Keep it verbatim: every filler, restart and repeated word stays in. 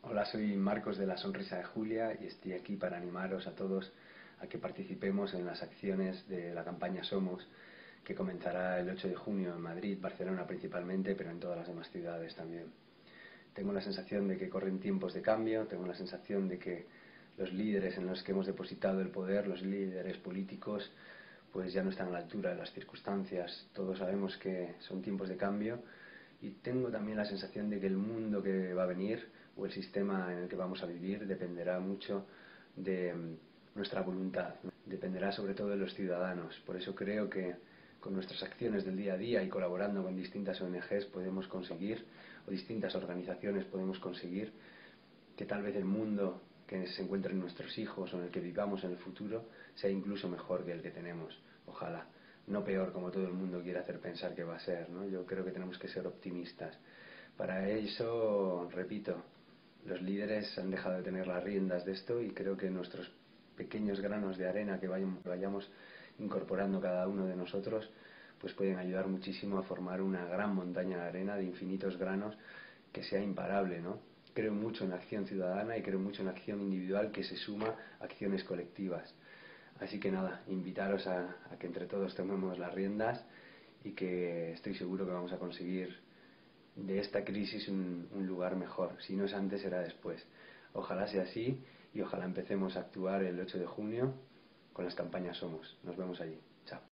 Hola, soy Marcos de la Sonrisa de Julia y estoy aquí para animaros a todos a que participemos en las acciones de la campaña Somos, que comenzará el ocho de junio en Madrid, Barcelona principalmente, pero en todas las demás ciudades también. Tengo la sensación de que corren tiempos de cambio, tengo la sensación de que los líderes en los que hemos depositado el poder, los líderes políticos, pues ya no están a la altura de las circunstancias. Todos sabemos que son tiempos de cambio y tengo también la sensación de que el mundo que va a venir o el sistema en el que vamos a vivir dependerá mucho de nuestra voluntad, dependerá sobre todo de los ciudadanos. Por eso creo que con nuestras acciones del día a día y colaborando con distintas O N Ges podemos conseguir, o distintas organizaciones podemos conseguir, que tal vez el mundo que se encuentren nuestros hijos o en el que vivamos en el futuro sea incluso mejor que el que tenemos. Ojalá. No peor, como todo el mundo quiere hacer pensar que va a ser, ¿no? Yo creo que tenemos que ser optimistas. Para eso, repito, los líderes han dejado de tener las riendas de esto y creo que nuestros pequeños granos de arena que vayamos incorporando cada uno de nosotros pues pueden ayudar muchísimo a formar una gran montaña de arena de infinitos granos que sea imparable, ¿no? Creo mucho en la acción ciudadana y creo mucho en la acción individual que se suma a acciones colectivas. Así que nada, invitaros a, a que entre todos tomemos las riendas y que estoy seguro que vamos a conseguir de esta crisis un, un lugar mejor. Si no es antes, será después. Ojalá sea así y ojalá empecemos a actuar el ocho de junio con las campañas Somos. Nos vemos allí. Chao.